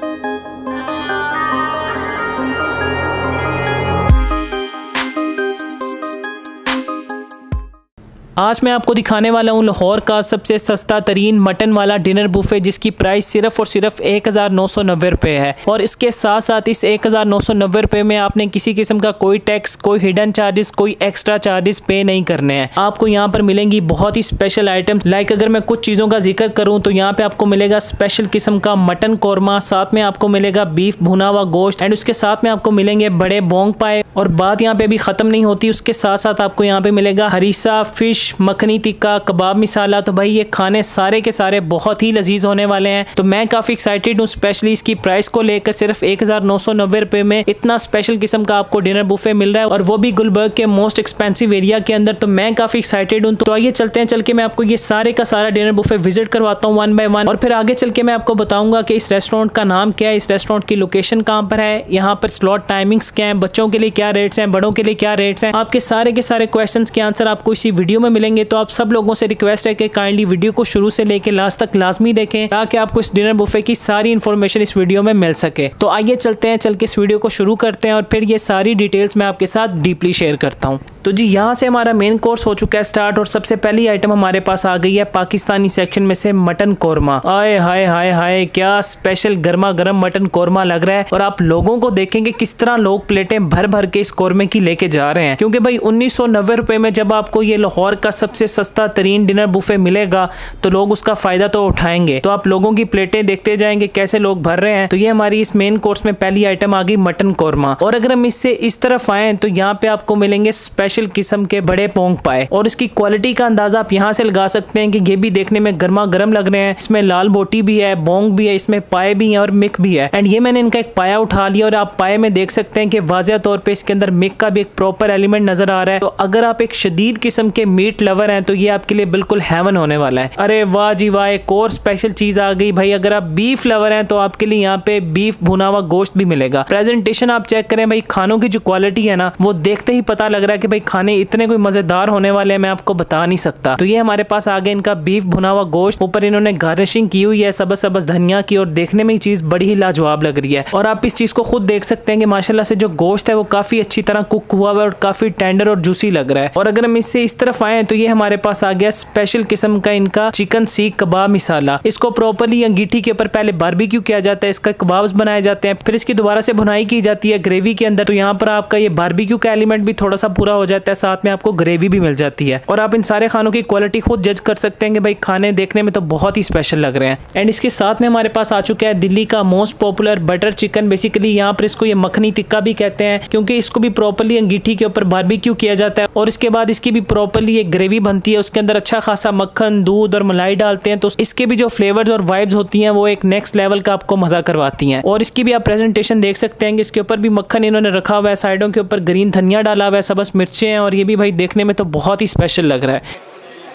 आज मैं आपको दिखाने वाला हूँ लाहौर का सबसे सस्ता तरीन मटन वाला डिनर बुफे, जिसकी प्राइस सिर्फ और सिर्फ 1990 रुपये है। और इसके साथ साथ इस 1990 रुपये में आपने किसी किस्म का कोई टैक्स, कोई हिडन चार्जेस, कोई एक्स्ट्रा चार्जेस पे नहीं करने हैं। आपको यहाँ पर मिलेंगी बहुत ही स्पेशल आइटम्स। लाइक अगर मैं कुछ चीज़ों का जिक्र करूँ तो यहाँ पे आपको मिलेगा स्पेशल किस्म का मटन कौरमा, साथ में आपको मिलेगा बीफ भुना हुआ गोश्त, एंड उसके साथ में आपको मिलेंगे बड़े बोंग पाए। और बात यहाँ पे अभी ख़त्म नहीं होती, उसके साथ साथ आपको यहाँ पे मिलेगा हरीसा, फिश, मखनी टिक्का, कबाब मिसाला। तो भाई ये खाने सारे के सारे बहुत ही लजीज होने वाले हैं। तो मैं काफ़ी एक्साइटेड हूँ, स्पेशली इसकी प्राइस को लेकर। सिर्फ 1990 रुपये में इतना स्पेशल किस्म का आपको डिनर बुफे मिल रहा है, और वो भी गुलबर्ग के मोस्ट एक्सपेंसिव एरिया के अंदर। तो मैं काफ़ी एक्साइटेड हूँ। तो आइए चलते हैं, चल के मैं आपको ये सारे का सारा डिनर बुफे विजिट करवाता हूँ वन बाय वन, और फिर आगे चल के मैं आपको बताऊंगा कि इस रेस्टोरेंट का नाम क्या है, इस रेस्टोरेंट की लोकेशन कहाँ पर है, यहाँ पर स्लॉट टाइमिंग्स क्या है, बच्चों के लिए क्या रेट्स हैं, बड़ों के लिए क्या रेट्स हैं। आपके सारे के सारे क्वेश्चंस के आंसर आपको इसी वीडियो में मिलेंगे। तो आप सब लोगों से रिक्वेस्ट है कि काइंडली वीडियो को शुरू से लेकर लास्ट तक लाजमी देखें, ताकि आपको इस डिनर बुफे की सारी इन्फॉर्मेशन इस वीडियो में मिल सके। तो आइए चलते हैं, चल के इस वीडियो को शुरू करते हैं, और फिर ये सारी डिटेल्स मैं आपके साथ डीपली शेयर करता हूँ। तो जी यहाँ से हमारा मेन कोर्स हो चुका है स्टार्ट, और सबसे पहली आइटम हमारे पास आ गई है पाकिस्तानी सेक्शन में से मटन कौरमा। आए हाय हाय हाय, क्या स्पेशल गर्मा गर्म मटन कौरमा लग रहा है। और आप लोगों को देखेंगे किस तरह लोग प्लेटें भर भर के इस कौरमे की लेके जा रहे हैं, क्योंकि भाई 1990 रुपये में जब आपको ये लाहौर का सबसे सस्ता तरीन डिनर बुफे मिलेगा तो लोग उसका फायदा तो उठाएंगे। तो आप लोगों की प्लेटें देखते जाएंगे कैसे लोग भर रहे हैं। तो ये हमारी इस मेन कोर्स में पहली आइटम आ गई मटन कौरमा। और अगर हम इससे इस तरफ आए तो यहाँ पे आपको मिलेंगे स्पेशल किस्म के बड़े पोंग पाए, और इसकी क्वालिटी का अंदाजा आप यहाँ से लगा सकते हैं कि ये भी देखने में गर्मा गर्म लग रहे हैं। इसमें लाल बोटी भी है, बोंग भी है, इसमें पाए भी है और मिक भी है। एंड ये मैंने इनका एक पाया उठा लिया, और आप पाए में देख सकते हैं कि वाज़ेह तौर पे इसके अंदर मिक का भी एक प्रॉपर एलिमेंट नजर आ रहा है। तो अगर आप एक शदीद किस्म के मीट लवर हैं तो ये आपके लिए बिल्कुल हेवन होने वाला है। अरे वाह जी वाह, एक और स्पेशल चीज आ गई भाई। अगर आप बीफ लवर हैं तो आपके लिए यहाँ पे बीफ भुना हुआ गोश्त भी मिलेगा। प्रेजेंटेशन आप चेक करें भाई, खानों की जो क्वालिटी है ना, वो देखते ही पता लग रहा है कि भाई खाने इतने कोई मजेदार होने वाले हैं, मैं आपको बता नहीं सकता। तो ये हमारे पास आ गया इनका बीफ भुना हुआ गोश्त, ऊपर इन्होंने गार्निशिंग की हुई है सबस सबस धनिया की, और देखने में ये चीज बड़ी ही लाजवाब लग रही है। और आप इस चीज को खुद देख सकते हैं कि माशाल्लाह से जो गोश्त है वो काफी अच्छी तरह कुक हुआ हुआ है और काफी टेंडर और जूसी लग रहा है। और अगर हम इससे इस तरफ आए तो ये हमारे पास आ गया स्पेशल किस्म का इनका चिकन सीख कबाब मिसाला। इसको प्रॉपर्ली अंगीठी के ऊपर पहले बारबेक्यू किया जाता है, इसका कबाब्स बनाए जाते हैं, फिर इसकी दोबारा से भुनाई की जाती है ग्रेवी के अंदर। तो यहाँ पर आपका ये बारबेक्यू का एलिमेंट भी थोड़ा सा पूरा हो जाता है, साथ में आपको ग्रेवी भी मिल जाती है। और आप इन सारे खानों की क्वालिटी खुद जज कर सकते हैं कि भाई खाने देखने में तो बहुत ही स्पेशल लग रहे हैं। एंड इसके साथ में हमारे पास आ चुका है दिल्ली का most popular butter chicken. Basically यहाँ पर इसको ये मखनी टिक्का भी कहते हैं, क्योंकि इसको भी प्रॉपर्ली अंगीठी के ऊपर बारबेक्यू किया जाता है, और इसके बाद इसकी भी प्रॉपर्ली एक ग्रेवी बनती है, उसके अंदर अच्छा खासा मक्खन, दूध और मलाई डालते हैं। तो इसके भी जो फ्लेवर्स और वाइब्स होती हैं वो एक नेक्स्ट लेवल का आपको मजा करवाती हैं। और इसकी भी आप प्रेजेंटेशन देख सकते हैं कि इसके ऊपर भी मक्खन इन्होंने रखा हुआ है, साइडों के ऊपर ग्रीन धनिया डाला हुआ है, सबस मिर्चें हैं, और ये भी भाई देखने में तो बहुत ही स्पेशल लग रहा है।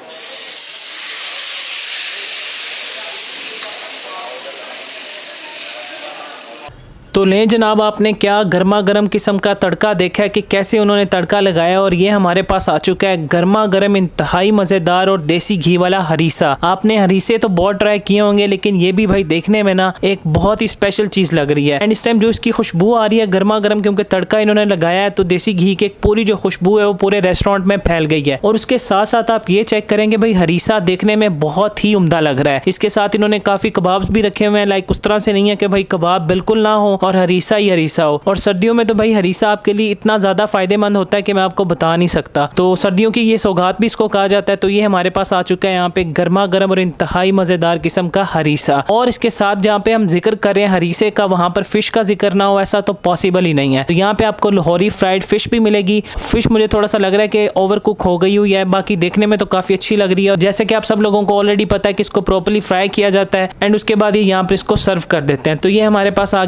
तो लें जनाब, आपने क्या गर्मा गर्म किस्म का तड़का देखा है कि कैसे उन्होंने तड़का लगाया, और ये हमारे पास आ चुका है गर्मा गर्म इंतहाई मज़ेदार और देसी घी वाला हरीसा। आपने हरीसे तो बहुत ट्राई किए होंगे, लेकिन ये भी भाई देखने में ना एक बहुत ही स्पेशल चीज़ लग रही है। एंड इस टाइम जो इसकी खुशबू आ रही है गर्मा गर्म, क्योंकि तड़का इन्होंने लगाया है, तो देसी घी की पूरी जो खुशबू है वो पूरे रेस्टोरेंट में फैल गई है। और उसके साथ साथ आप ये चेक करेंगे भाई हरीसा देखने में बहुत ही उम्दा लग रहा है। इसके साथ इन्होंने काफ़ी कबाब्स भी रखे हुए हैं, लाइक उस तरह से नहीं है कि भाई कबाब बिल्कुल ना हो और हरीसा ही हरीसा हो। और सर्दियों में तो भाई हरीसा आपके लिए इतना ज्यादा फायदेमंद होता है कि मैं आपको बता नहीं सकता। तो सर्दियों की ये सौगात भी इसको कहा जाता है। तो ये हमारे पास आ चुका है यहाँ पे गर्मा गर्म और इंतहाई मजेदार किस्म का हरीसा। और इसके साथ जहाँ पे हम जिक्र कर रहे हैं हरीसे का, वहां पर फिश का जिक्र ना हो ऐसा तो पॉसिबल ही नहीं है। तो यहाँ पे आपको लाहौरी फ्राइड फिश भी मिलेगी। फिश मुझे थोड़ा सा लग रहा है कि ओवर कुक हो गई हुई है, बाकी देखने में तो काफी अच्छी लग रही है। और जैसे कि आप सब लोगों को ऑलरेडी पता है कि इसको प्रॉपर्ली फ्राई किया जाता है, एंड उसके बाद ये यहाँ पर इसको सर्व कर देते हैं। तो ये हमारे पास आ गई लाहौरी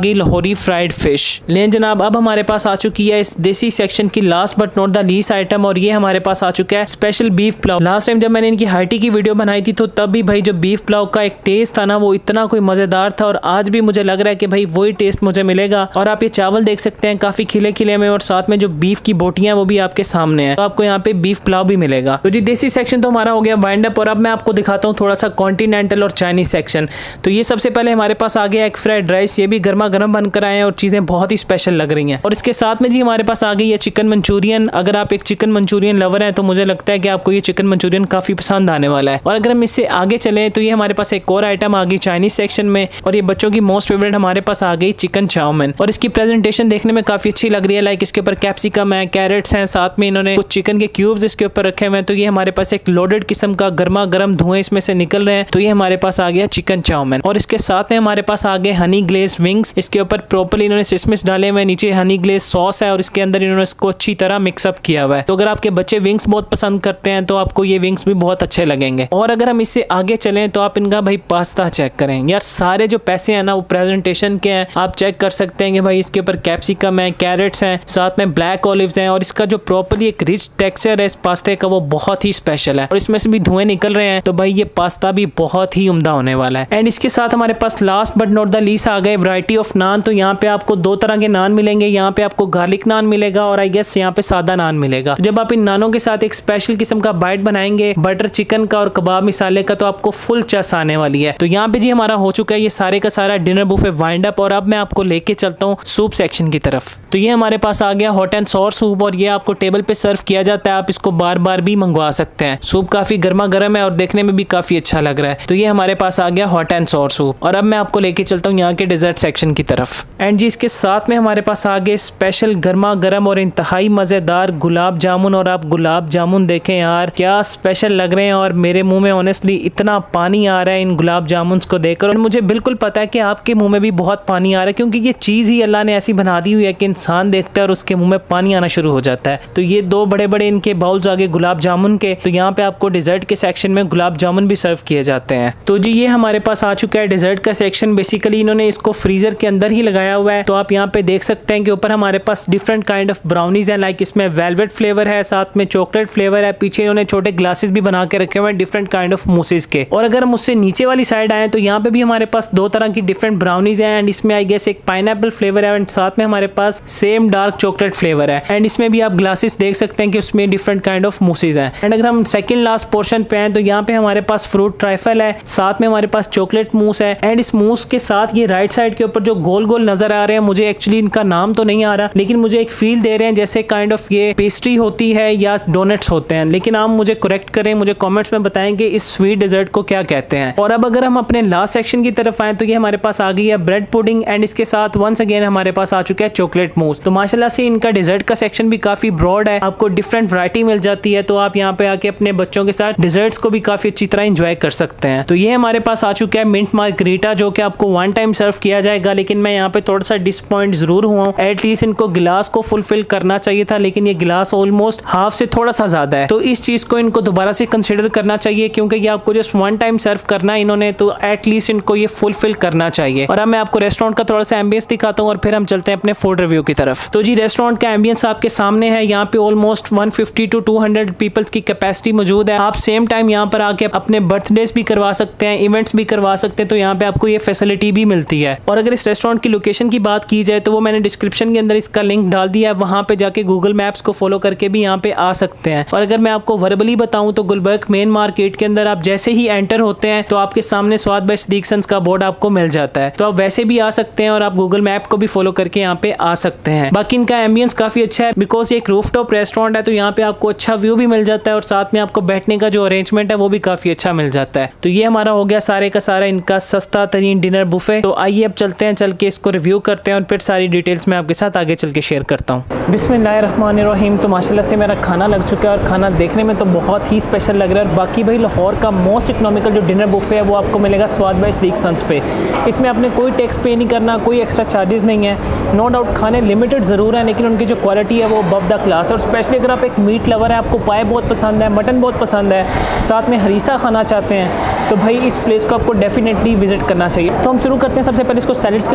डीप फ्राइड फिश। लेकिन जनाब अब हमारे पास आ चुकी है इस देसी सेक्शन की last but not the least item, और ये हमारे पास आ चुका है special beef pulao. Last time जब मैंने इनकी हाइटी की वीडियो बनाई थी तो तब भी भाई जो बीफ पुलाव का एक टेस्ट था ना वो इतना कोई मजेदार था, और आज भी मुझे लग रहा है कि भाई वही टेस्ट मुझे मिलेगा। और आप ये चावल देख सकते हैं काफी खिले खिले में, और साथ में जो बीफ की बोटियां वो भी आपके सामने है, तो आपको यहाँ पे बीफ पुलाव भी मिलेगा। तो जी देसी सेक्शन तो हमारा हो गया वाइंड अप, और अब मैं आपको दिखाता हूँ थोड़ा सा कॉन्टिनेंटल और चाइनीज सेक्शन। तो ये सबसे पहले हमारे पास आ गया एक फ्राइड राइस, ये भी गर्मा गर्म बनकर आए हैं और चीजें बहुत ही स्पेशल लग रही हैं। और इसके साथ में जी हमारे पास आ गई है चिकन मंचूरियन। अगर आप एक चिकन मंचूरियन लवर हैं तो मुझे लगता है कि आपको ये चिकन मंचूरियन काफी पसंद आने वाला है। और अगर हम इससे आगे चले तो ये हमारे पास एक और आइटम आ गई चाइनीज सेक्शन में, और ये बच्चों की मोस्ट फेवरेट हमारे पास आ गई चिकन चाउमिन। और इसकी प्रेजेंटेशन देखने में काफी अच्छी लग रही है, लाइक इसके ऊपर कैप्सिकम है, कैरेट्स हैं, साथ में इन्होंने कुछ चिकन के क्यूब्स इसके ऊपर रखे हुए हैं। तो ये हमारे पास एक लोडेड किस्म का गर्मा गर्म धुएं इसमें से निकल रहे हैं। तो ये हमारे पास आ गया चिकन चाउमिन। और इसके साथ में हमारे पास आ गए हनी ग्लेज विंग्स। इसके ऊपर प्रॉपर्ली इन्होंने सिसमिस डाले हुए, नीचे हनी ग्लेज सॉस है और इसके अंदर इन्होंने इसको अच्छी तरह मिक्सअप किया हुआ है। तो अगर आपके बच्चे विंग्स बहुत पसंद करते हैं तो आपको ये विंग्स भी बहुत अच्छे लगेंगे। और अगर हम इससे आगे चलें तो आप इनका भाई पास्ता चेक करें यार, सारे जो पैसे हैं ना वो प्रेजेंटेशन के हैं। आप चेक कर सकते हैं कि भाई इसके ऊपर कैप्सिकम है, कैरेट्स हैं, साथ में ब्लैक ऑलिव्स हैं, और इसका जो प्रॉपर्ली एक रिच टेक्सचर है इस पास्ते का वो बहुत ही स्पेशल है, और इसमें से भी धुएं निकल रहे हैं। तो भाई ये पास्ता भी बहुत ही उम्दा होने वाला है। एंड इसके साथ हमारे पास last but not the least आ गए वैरायटी ऑफ नान। तो यहाँ पे आपको दो तरह के नान मिलेंगे, यहाँ पे आपको गार्लिक नान मिलेगा और आई गेस यहाँ पे सादा नान मिलेगा। तो जब आप इन नानों के साथ एक स्पेशल किस्म का बाइट बनाएंगे बटर चिकन का और कबाब मिसाले का, तो आपको फुल चस आने वाली है। तो यहाँ पे जी हमारा हो चुका है ये सारे का सारा डिनर बुफे वाइंड अप, और अब मैं आपको लेके चलता हूँ सूप सेक्शन की तरफ। तो ये हमारे पास आ गया हॉट एंड सॉर सूप, और ये आपको टेबल पे सर्व किया जाता है। आप इसको बार बार भी मंगवा सकते हैं। सूप काफी गर्मा गर्म है और देखने में भी काफी अच्छा लग रहा है। तो ये हमारे पास आ गया हॉट एंड सॉर सूप, और अब मैं आपको लेके चलता हूँ यहाँ के डेजर्ट सेक्शन की तरफ। एंड जी इसके साथ में हमारे पास आ गए स्पेशल गर्मा गर्म और इंतहाई मजेदार गुलाब जामुन। और आप गुलाब जामुन देखें यार क्या स्पेशल लग रहे हैं, और मेरे मुंह में ऑनेस्टली इतना पानी आ रहा है इन गुलाब जामुन को देखकर। और मुझे बिल्कुल पता है कि आपके मुंह में भी बहुत पानी आ रहा है, क्योंकि ये चीज ही अल्लाह ने ऐसी बना दी हुई है कि इंसान देखता है और उसके मुंह में पानी आना शुरू हो जाता है। तो ये दो बड़े बड़े इनके बाउल्स आ गए गुलाब जामुन के। तो यहाँ पे आपको डिजर्ट के सेक्शन में गुलाब जामुन भी सर्व किए जाते हैं। तो जी ये हमारे पास आ चुका है डिजर्ट का सेक्शन। बेसिकली इन्होंने इसको फ्रीजर के अंदर ही लगाया हुआ है। तो आप यहाँ पे देख सकते हैं कि ऊपर हमारे पास डिफरेंट काइंड ऑफ ब्राउनीज है, लाइक इसमें वेलवेट फ्लेवर है, साथ में चॉकलेट फ्लेवर है। पीछे इन्होंने छोटे ग्लासेस भी बना के रखे हुए हैं डिफरेंट काइंड ऑफ मूसेस के। और अगर हम उससे नीचे वाली साइड आए तो यहाँ पे भी हमारे पास दो तरह की डिफरेंट ब्राउनीज है, एंड इसमें आई गेस एक पाइनएप्पल फ्लेवर है, एंड साथ में हमारे पास सेम डार्क चॉकलेट फ्लेवर है। एंड इसमें भी आप ग्लासेस देख सकते हैं कि उसमें डिफरेंट काइंड ऑफ मूसेस हैं। एंड अगर हम सेकंड लास्ट पोर्शन पे आए तो यहाँ पे हमारे पास फ्रूट ट्राइफल है, साथ में हमारे पास चॉकलेट मूस है। एंड इस मूस के साथ ये राइट साइड के ऊपर जो गोल गोल नजर आ रहे हैं, मुझे एक्चुअली इनका नाम तो नहीं आ रहा, लेकिन मुझे एक फील दे रहे हैं जैसे काइंड ऑफ ये पेस्ट्री होती है या डोनट्स होते हैं। लेकिन आप मुझे करेक्ट करें, मुझे कमेंट्स में बताएं कि इस स्वीट डेजर्ट को क्या कहते हैं। और अब अगर हम अपने लास्ट सेक्शन की तरफ आए तो ये हमारे पास आ गई है ब्रेड पुडिंग, एंड इसके साथ वंस अगेन हमारे पास आ चुका है चॉकलेट मूस। तो माशाल्लाह से इनका डेजर्ट का सेक्शन भी काफी ब्रॉड है, आपको डिफरेंट वैरायटी मिल जाती है। तो आप यहाँ पे आके अपने बच्चों के साथ डेजर्ट्स को भी काफी अच्छी तरह एंजॉय कर सकते हैं। तो ये हमारे पास आ चुका है मिंट मार्गरीटा, जो कि आपको वन टाइम सर्व किया जाएगा। लेकिन मैं यहाँ पे थोड़ा सा डिसपॉइंट जरूर हुआ हूँ। एटलीस्ट इनको गिलास को फुलफिल करना चाहिए था, लेकिन ये गिलास ऑलमोस्ट हाफ से थोड़ा सा ज्यादा है। तो इस चीज को इनको दोबारा से कंसिडर करना चाहिए, क्योंकि ये आपको जस्ट वन टाइम सर्व करना है इन्होंने, तो एटलीस्ट इनको ये फुलफिल करना चाहिए। और अब मैं आपको रेस्टोरेंट का थोड़ा सा एम्बियंस दिखाता हूँ और फिर हम चलते हैं अपने फूड रिव्यू की तरफ। तो जी रेस्टोरेंट का एम्बियंस आपके सामने है। यहाँ पे ऑलमोस्ट 150 to 200 पीपल्स की कैपेसिटी मौजूद है। आप सेम टाइम यहाँ पर आके अपने बर्थडेज भी करवा सकते हैं, इवेंट्स भी करवा सकते हैं। तो यहाँ पे आपको ये फैसिलिटी भी मिलती है। और अगर इस रेस्टोरेंट की लोकेशन की बात की जाए तो वो मैंने डिस्क्रिप्शन के अंदर इसका लिंक डाल दिया है, वहां पे जाके गूगल मैप्स को फॉलो करके भी यहाँ पे आ सकते हैं। और अगर मैं आपको वर्बली बताऊं तो गुलबर्ग मेन मार्केट के अंदर आप जैसे ही एंटर होते हैं तो आपके सामने स्वाद बाय सिद्दीक सन्स का बोर्ड आपको मिल जाता है। तो आप वैसे भी आ सकते हैं और आप गूगल मैप को भी फॉलो करके यहाँ पे आ सकते हैं। बाकी इनका एम्बियंस काफी अच्छा है, बिकॉज ये एक रूफटॉप रेस्टोरेंट है। तो यहाँ पे आपको अच्छा व्यू भी मिल जाता है और साथ में आपको बैठने का जो अरेंजमेंट है वो भी काफी अच्छा मिल जाता है। तो ये हमारा हो गया सारे का सारा इनका सस्ता तरीन डिनर बुफे। तो आइए अब चलते हैं, चल के इसको रिव्यू करते हैं और फिर सारी डिटेल्स मैं आपके साथ आगे चल के शेयर करता हूँ। बिस्मिल्लाहिर्रहमानिर्रहीम। तो माशाल्लाह से मेरा खाना लग चुका है और खाना देखने में तो बहुत ही स्पेशल लग रहा है। और बाकी भाई लाहौर का मोस्ट इकोनॉमिकल जो डिनर बुफे है वो आपको मिलेगा स्वाद बाय सिद्दीक सन्स पे। इसमें आपने कोई टैक्स पे नहीं करना, कोई एक्स्ट्रा चार्जेस नहीं है। नो डाउट खाने लिमिटेड ज़रूर है, लेकिन उनकी जो क्वालिटी है वो अबव द क्लास है। और स्पेशली अगर आप एक मीट लवर है, आपको पाए बहुत पसंद है, मटन बहुत पसंद है, साथ में हरीसा खाना चाहते हैं, तो भाई इस प्लेस को आपको डेफिनेटली विजिट करना चाहिए। तो हम शुरू करते हैं सबसे पहले इसको सैलड्स के सेक्शन में।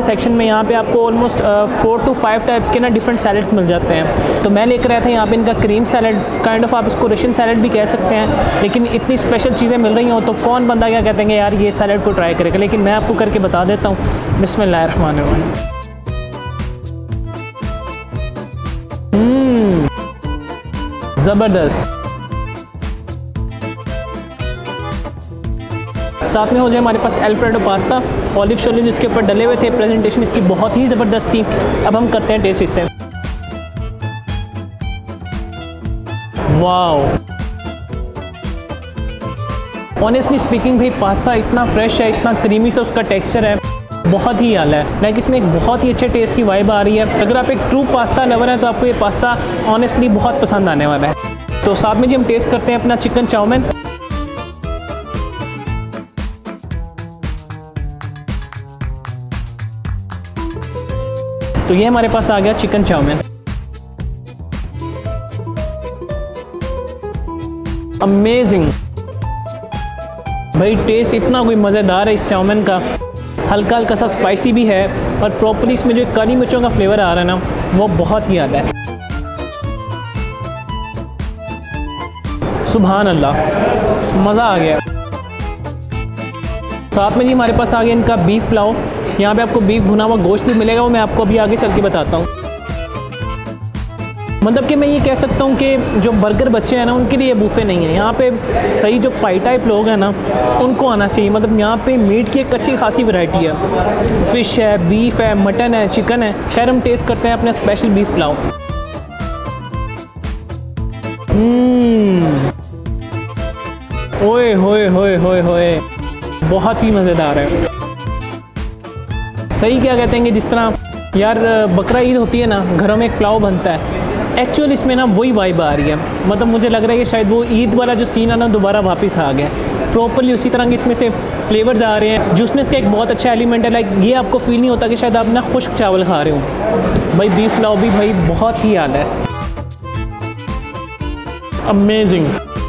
में यहाँ पे आपको ऑलमोस्ट 4 to 5 टाइप्स के ना डिफरेंट सैलड्स मिल जाते हैं। तो मैं लेकर आया था यहाँ पे इनका क्रीम सैलड, काइंड ऑफ आप इसको रशियन सैलड भी कह सकते हैं, लेकिन इतनी स्पेशल चीज़ें मिल रही हो तो कौन बंदा क्या कहते हैं यार ये सैलड को ट्राई करेगा, लेकिन मैं आपको करके बता देता हूँ। बिस्मिल्लाहिर्रहमानिर्रहीम। ज़बरदस्त। साथ में हो जाए हमारे पास अल्फ्रेडो पास्ता, ऑलिव शोलिव इसके ऊपर डले हुए थे। प्रेजेंटेशन इसकी बहुत ही ज़बरदस्त थी। अब हम करते हैं टेस्ट इससे। वाओ, ऑनेस्टली स्पीकिंग भाई पास्ता इतना फ्रेश है, इतना क्रीमी सा उसका टेक्सचर है, बहुत ही आला है। लाइक इसमें एक बहुत ही अच्छे टेस्ट की वाइब आ रही है। अगर आप एक ट्रू पास्ता लवर हैं तो आपको ये पास्ता ऑनेस्टली बहुत पसंद आने वाला है। तो साथ में जी हम टेस्ट करते हैं अपना चिकन चाउमीन। तो ये हमारे पास आ गया चिकन चाउमीन। अमेजिंग भाई, टेस्ट इतना कोई मज़ेदार है इस चाउमीन का। हल्का हल्का सा स्पाइसी भी है और प्रॉपर्ली इसमें जो काली मिर्चों का फ्लेवर आ रहा है ना वो बहुत ही आला है। सुभान अल्लाह, मज़ा आ गया। साथ में जी हमारे पास आ गया इनका बीफ पुलाव। यहाँ पे आपको बीफ भुना हुआ गोश्त भी मिलेगा, वो मैं आपको अभी आगे चल के बताता हूँ। मतलब कि मैं ये कह सकता हूँ कि जो बर्गर बच्चे हैं ना उनके लिए बूफे नहीं है। यहाँ पे सही जो पाई टाइप लोग हैं ना उनको आना चाहिए। मतलब यहाँ पे मीट की एक अच्छी खासी वैरायटी है, फ़िश है, बीफ है, मटन है, चिकन है। खैर हम टेस्ट करते हैं अपना स्पेशल बीफ पुलाव। ओए होए होए होए होए, बहुत ही मज़ेदार है। सही क्या कहते हैं कि जिस तरह यार बकरा ईद होती है ना, घरों में एक पुलाव बनता है, एक्चुअल इसमें ना वही वाइब आ रही है। मतलब मुझे लग रहा है कि शायद वो ईद वाला जो सीन है ना दोबारा वापस आ गया। प्रॉपरली उसी तरह के इसमें से फ्लेवर्स आ रहे हैं। जूसनेस का एक बहुत अच्छा एलिमेंट है। लाइक ये आपको फील नहीं होता कि शायद आप ना खुश्क चावल खा रहे हो। भाई बीफ पुलाव भी भाई बहुत ही आला है, अमेजिंग।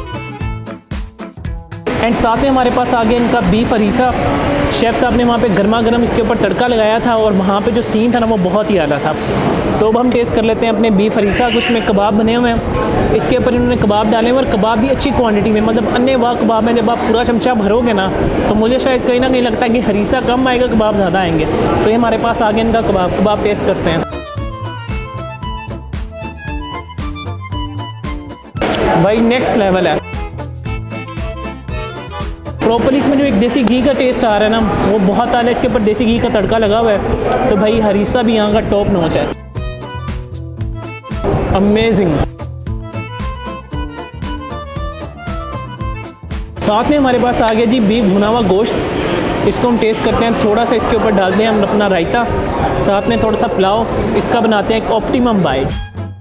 एंड साथ में हमारे पास आ गया इनका बीफ हरीसा। शेफ़ साहब ने वहाँ पे गर्मा गर्म इसके ऊपर तड़का लगाया था और वहाँ पे जो सीन था ना वो बहुत ही आला था। तो अब हम टेस्ट कर लेते हैं अपने बीफ हरीसा। कुछ में कबाब बने हुए हैं, इसके ऊपर इन्होंने कबाब डाले हुए और कबाब भी अच्छी क्वांटिटी में। मतलब अन्य वाह कबाब में जब आप पूरा चमचा भरोगे ना तो मुझे शायद कहीं ना कहीं लगता है कि हरीसा कम आएगा, कबाब ज़्यादा आएंगे। तो ये हमारे पास आ गया इनका कबाब टेस्ट करते हैं। भाई नेक्स्ट लेवल है। प्रॉपर्ली इसमें जो एक देसी घी का टेस्ट आ रहा है ना वो बहुत आला है। इसके ऊपर देसी घी का तड़का लगा हुआ है। तो भाई हरीसा भी यहाँ का टॉप नॉच है, अमेजिंग। साथ में हमारे पास आ गया जी बीफ भुना हुआ गोश्त। इसको हम टेस्ट करते हैं। थोड़ा सा इसके ऊपर डालते हैं हम अपना रायता, साथ में थोड़ा सा पुलाव। इसका बनाते हैं एक ऑप्टिमम बाइट।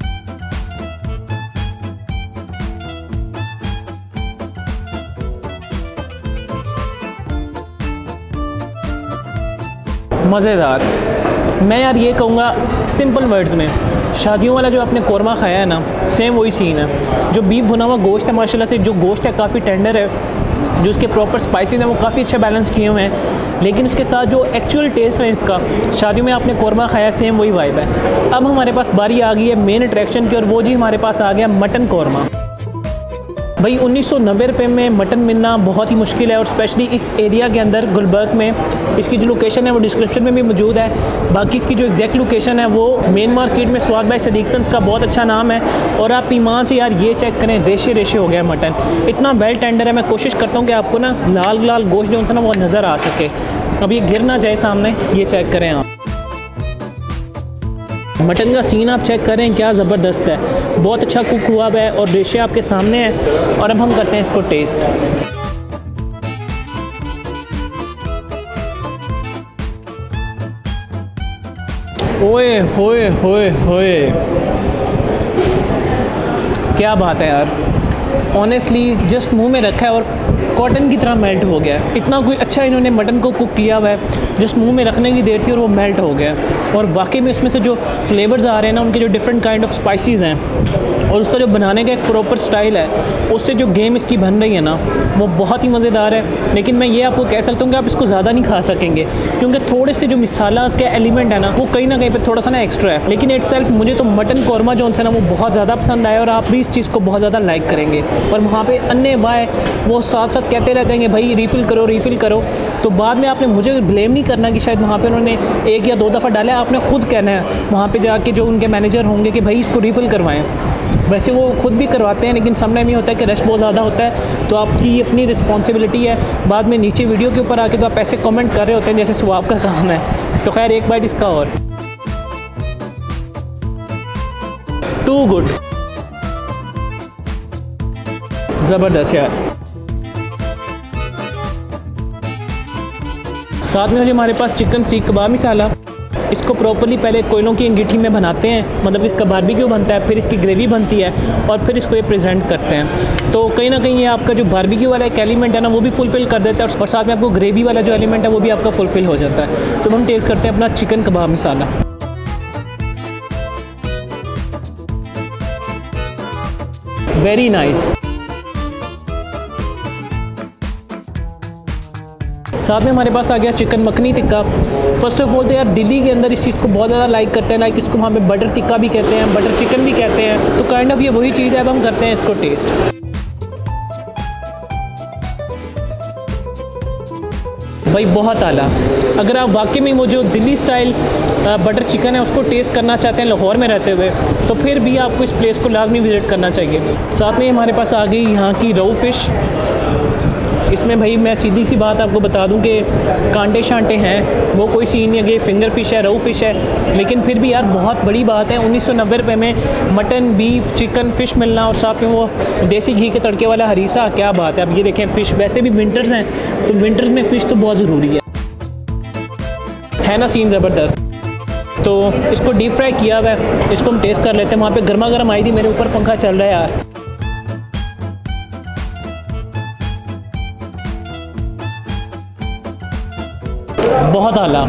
मज़ेदार। मैं यार ये कहूँगा सिंपल वर्ड्स में, शादियों वाला जो आपने कोरमा खाया है ना सेम वही सीन है। जो बीफ भुना हुआ गोश्त है माशाल्लाह से, जो गोश्त है काफ़ी टेंडर है, जो उसके प्रॉपर स्पाइसेस हैं वो काफ़ी अच्छा बैलेंस किए हुए हैं। लेकिन उसके साथ जो एक्चुअल टेस्ट है इसका, शादियों में आपने कोरमा खाया सेम वही वाइब है। अब हमारे पास बारी आ गई है मेन अट्रैक्शन की, और वो जी हमारे पास आ गया मटन कोरमा। भाई 1990 रुपये में मटन मिलना बहुत ही मुश्किल है, और स्पेशली इस एरिया के अंदर गुलबर्ग में। इसकी जो लोकेशन है वो डिस्क्रिप्शन में भी मौजूद है। बाकी इसकी जो एग्जैक्ट लोकेशन है वो मेन मार्केट में स्वाद भाई सदीक्सन्स का बहुत अच्छा नाम है। और आप ईमान से यार ये चेक करें, रेशे रेशे हो गया मटन, इतना वेल टेंडर है। मैं कोशिश करता हूँ कि आपको ना लाल लाल गोश्त जो होता है ना वो नज़र आ सके। अब ये गिर ना जाए सामने, ये चेक करें आप। मटन का सीन आप चेक करें, क्या ज़बरदस्त है, बहुत अच्छा कुक हुआ है और रेशे आपके सामने है। और अब हम करते हैं इसको टेस्ट। ओए होए होए होए, क्या बात है यार। ऑनेस्टली जस्ट मुंह में रखा है और कॉटन की तरह मेल्ट हो गया। इतना कोई अच्छा इन्होंने मटन को कुक किया हुआ है, जस्ट मुंह में रखने की देर थी और वो मेल्ट हो गया। और वाकई में इसमें से जो फ्लेवर्स आ रहे हैं ना, उनके जो डिफरेंट काइंड ऑफ स्पाइसेस हैं और उसका जो बनाने का एक प्रॉपर स्टाइल है, उससे जो गेम इसकी बन रही है ना, वो बहुत ही मज़ेदार है। लेकिन मैं ये आपको कह सकता हूँ कि आप इसको ज़्यादा नहीं खा सकेंगे, क्योंकि थोड़े से जो मसाला के एलिमेंट है ना, वो कहीं ना कहीं पे थोड़ा सा ना एक्स्ट्रा है। लेकिन इट सेल्फ मुझे तो मटन कौरमा जो है ना, वो बहुत ज़्यादा पसंद आया और आप भी इस चीज़ को बहुत ज़्यादा लाइक करेंगे। और वहाँ पे अन्य वाय वो साथ साथ कहते रहते हैं भाई रिफ़िल करो, तो बाद में आपने मुझे ब्लेम नहीं करना कि शायद वहाँ पे उन्होंने 1 या 2 दफ़ा डाला है। आपने खुद कहना है वहाँ पे जाके जो उनके मैनेजर होंगे कि भाई इसको रिफ़िल करवाएं। वैसे वो खुद भी करवाते हैं, लेकिन समटाइम ये होता है कि रश बहुत ज़्यादा होता है, तो आपकी अपनी रिस्पॉन्सिबिलिटी है। बाद में नीचे वीडियो के ऊपर आके तो आप ऐसे कमेंट कर रहे होते हैं जैसे स्वाब का काम है। तो खैर एक बाइट इसका और टू गुड, ज़बरदस्त यार। साथ में जो हमारे पास चिकन सीख कबाब मसाला, इसको प्रॉपर्ली पहले कोयलों की अंगीठी में बनाते हैं, मतलब इसका बारबेक्यू बनता है, फिर इसकी ग्रेवी बनती है और फिर इसको ये प्रेजेंट करते हैं। तो कहीं ना कहीं ये आपका जो बारबेक्यू वाला एक एलिमेंट है ना, वो भी फुलफ़िल कर देता है और साथ में आपको ग्रेवी वाला जो एलिमेंट है वो भी आपका फुलफ़िल हो जाता है। तो हम टेस्ट करते हैं अपना chicken kabab masala. Very nice. साथ में हमारे पास आ गया chicken makhani tikka. First of all तो यार दिल्ली के अंदर इस चीज़ को बहुत ज़्यादा लाइक करते हैं, लाइक इसको वहाँ पे बटर टिक्का भी कहते हैं, बटर चिकन भी कहते हैं। तो काइंड ऑफ ये वही चीज़ है, अब हम करते हैं इसको टेस्ट। भाई बहुत आला। अगर आप वाकई में वो जो दिल्ली स्टाइल बटर चिकन है उसको टेस्ट करना चाहते हैं लाहौर में रहते हुए, तो फिर भी आपको इस प्लेस को लाजमी विज़िट करना चाहिए। साथ में हमारे पास आ गई यहाँ की रोहू फ़िश। इसमें भाई मैं सीधी सी बात आपको बता दूं कि कांटे शांटे हैं, वो कोई सीन नहीं है कि फिंगर फ़िश है, रोहू फ़िश है। लेकिन फिर भी यार बहुत बड़ी बात है 1990 रुपये में मटन, बीफ, चिकन, फ़िश मिलना और साथ में वो देसी घी के तड़के वाला हरीसा, क्या बात है। अब ये देखें फ़िश, वैसे भी विंटर्स हैं तो विंटर्स में फ़िश तो बहुत ज़रूरी है ना, सीन ज़बरदस्त। तो इसको डीप फ्राई किया हुआ है, इसको हम टेस्ट कर लेते हैं। वहाँ पर गर्मा गर्म आई थी, मेरे ऊपर पंखा चल रहा है यार। बहुत आला।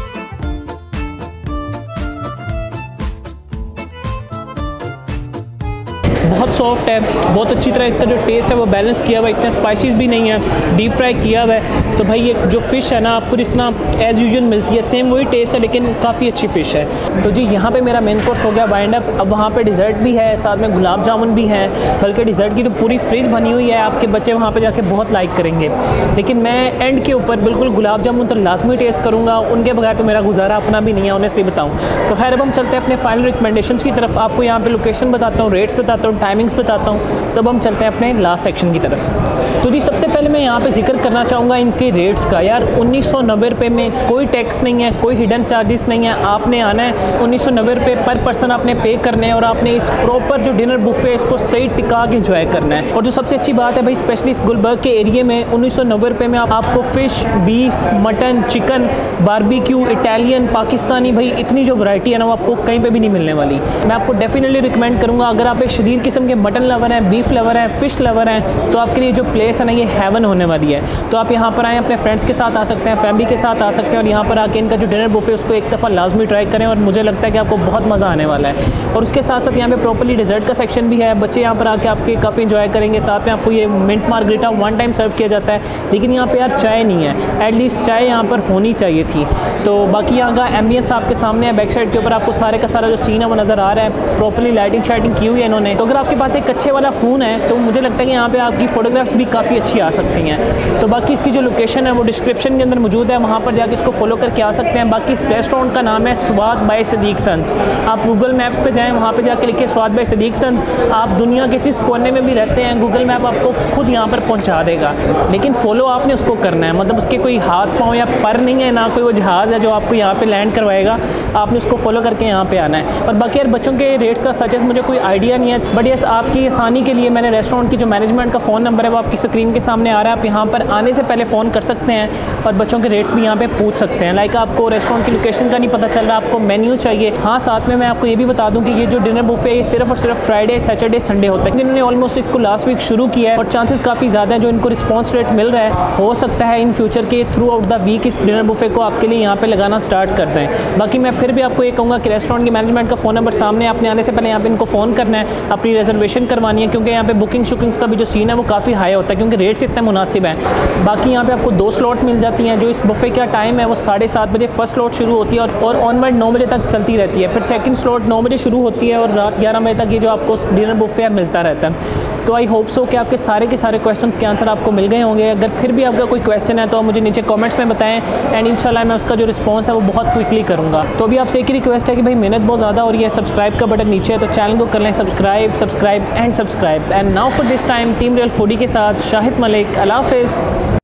बहुत सॉफ्ट है, बहुत अच्छी तरह इसका जो टेस्ट है वो बैलेंस किया हुआ है, इतने स्पाइसेस भी नहीं है, डीप फ्राई किया हुआ है। तो भाई ये जो फ़िश है ना आपको जितना एज़ यूजुअल मिलती है सेम वही टेस्ट है, लेकिन काफ़ी अच्छी फ़िश है। तो जी यहाँ पे मेरा मेन कोर्स हो गया वाइंड अप। अब वहाँ पे डिज़र्ट भी है, साथ में गुलाब जामुन भी हैं, बल्कि डिज़र्ट की तो पूरी फ्रिज बनी हुई है, आपके बच्चे वहाँ पर जाके बहुत लाइक करेंगे। लेकिन मैं एंड के ऊपर बिल्कुल गुलाब जामुन तो लाजमी टेस्ट करूँगा, उनके बगैर तो मेरा गुजारा अपना भी नहीं है ऑनेस्टली बताऊँ। तो खैर अब हम चलते हैं अपने फाइनल रिकमेंडेशंस की तरफ। आपको यहाँ पर लोकेशन बताता हूँ, रेट्स बताता हूँ, टाइमिंग्स बताता हूँ। तब हम चलते हैं अपने लास्ट सेक्शन की तरफ। तो जी सबसे पहले मैं यहाँ पे जिक्र करना चाहूँगा इनके रेट्स का। यार 1990 रुपये में कोई टैक्स नहीं है, कोई हिडन चार्जेस नहीं है। आपने आना है, 1990 रुपये पर पर्सन आपने पे करने हैं और आपने इस प्रॉपर जो डिनर बुफे इसको सही टिका के इंजॉय करना है। और जो सबसे अच्छी बात है भाई, स्पेशली इस गुलबर्ग के एरिया में 1990 रुपये में आपको fish, beef, mutton, chicken, barbecue, Italian, Pakistani, भाई इतनी जो वैरायटी है ना वो आपको कहीं पे भी नहीं मिलने वाली। मैं आपको डेफिनेटली रिकमेंड करूँगा, अगर आप एक शदीद किस्म के मटन लवर हैं, बीफ लवर हैं, फ़िश लवर हैं, तो आपके लिए जो प्लेस है ना ये हेवन होने वाली है। तो आप यहाँ पर आएँ, अपने फ्रेंड्स के साथ आ सकते हैं, फैमिली के साथ आ सकते हैं और यहाँ पर आके इनका जो डिनर बुफे उसको एक दफ़ा लाजमी ट्राई करें और मुझे लगता है कि आपको बहुत मज़ा आने वाला है। और उसके साथ साथ यहाँ पे प्रॉपर्ली डिज़र्ट का सेक्शन भी है, बच्चे यहाँ पर आके आपके काफ़ी इंजॉय करेंगे। साथ में आपको ये मिंट मार्गरीटा 1 टाइम सर्व किया जाता है, लेकिन यहाँ पर यार चाय नहीं है, एटलीस्ट चाय यहाँ पर होनी चाहिए थी। तो बाकी यहाँ का एम्बियंस आपके सामने है, बैक साइड के ऊपर आपको सारे का सारा जो सीन है वो नज़र आ रहा है, प्रॉपर्ली लाइटिंग शाइटिंग की हुई है इन्होंने। तो अगर आपके पास एक अच्छे वाला फ़ोन है तो मुझे लगता है कि यहाँ पे आपकी फ़ोटोग्राफ्स भी काफ़ी अच्छी आ सकती हैं। तो बाकी इसकी जो लोकेशन है वो डिस्क्रिप्शन के अंदर मौजूद है, वहाँ पर जाके इसको फॉलो करके आ सकते हैं। बाकी इस रेस्टोरेंट का नाम है स्वाद बाय सदीक सन्स। आप गूगल मैप पे जाएँ, वहाँ पे जाके लिखिए स्वाद बाय सदीक सन्स। आप दुनिया के जिस कोने में भी रहते हैं गूगल मैप आपको खुद यहाँ पर पहुँचा देगा, लेकिन फॉलो आपने उसको करना है। मतलब उसके कोई हाथ पाँव या पर नहीं है, ना कोई वो जहाज़ है जो आपको यहाँ पर लैंड करवाएगा, आपने उसको फॉलो करके यहाँ पर आना है। और बाकी यार बच्चों के रेट्स का सचेस मुझे कोई आइडिया नहीं है, बट बट यस, आपकी आसानी के लिए मैंने रेस्टोरेंट की जो मैनेजमेंट का फ़ोन नंबर है वो आपकी स्क्रीन के सामने आ रहा है। आप यहाँ पर आने से पहले फ़ोन कर सकते हैं और बच्चों के रेट्स भी यहाँ पे पूछ सकते हैं। लाइक आपको रेस्टोरेंट की लोकेशन का नहीं पता चल रहा, आपको मेन्यू चाहिए। हाँ, साथ में मैं आपको ये भी बता दूँ कि ये जो डिनर बुफे ये सिर्फ और सिर्फ फ्राइडे, सैटरडे, संडे होता है। इन्होंने ऑलमोस्ट इसको लास्ट वीक शुरू किया है और चांसेस काफ़ी ज़्यादा है जो इनको रिस्पॉन्स रेट मिल रहा है, हो सकता है इन फ्यूचर के थ्रू आउट द वीक इस डिनर बुफे को आपके लिए यहाँ पे लगाना स्टार्ट करते हैं। बाकी मैं फिर भी आपको ये कहूँगा कि रेस्टोरेंट की मैनेजमेंट का फ़ोन नंबर सामने, आपने आने से पहले यहाँ पे इनको फ़ोन करना है, अपनी रिजर्वेशन करवानी है, क्योंकि यहाँ पे बुकिंग शुकिंग्स का भी जो सीन है वो काफ़ी हाई होता है क्योंकि रेट्स इतने मुनासिब हैं। बाकी यहाँ पे आपको 2 स्लॉट मिल जाती हैं। जो इस बुफे का टाइम है वो 7:30 बजे फर्स्ट स्लॉट शुरू होती है और ऑनवर्ड 9 बजे तक चलती रहती है। फिर सेकंड स्लॉट 9 बजे शुरू होती है और रात 11 बजे तक ये जो आपको डिनर बुफे मिलता रहता है। तो आई होप सो कि आपके सारे के सारे क्वेश्चंस के आंसर आपको मिल गए होंगे। अगर फिर भी आपका कोई क्वेश्चन है तो आप मुझे नीचे कमेंट्स में बताएं एंड इंशाल्लाह मैं उसका जो रिस्पांस है वो बहुत क्विकली करूँगा। तो अभी आपसे एक ही रिक्वेस्ट है कि भाई मेहनत बहुत ज़्यादा और ये सब्सक्राइब का बटन नीचे है तो चैनल को कर लें subscribe and now for this time team real foodie के साथ शाहिद मलिक। अल्लाह हाफ़िज़।